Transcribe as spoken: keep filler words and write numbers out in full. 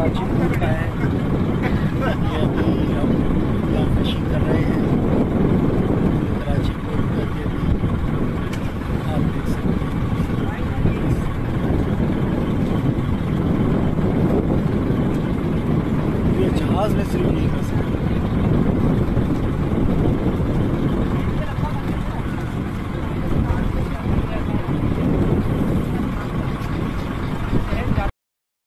Karachi port का है। ये अभी हम यहाँ फिशिंग कर रहे हैं कराची पोर्ट का। ये आप देख सकते हैं ये जहाज़ में सिर्फ नहीं कर सकते।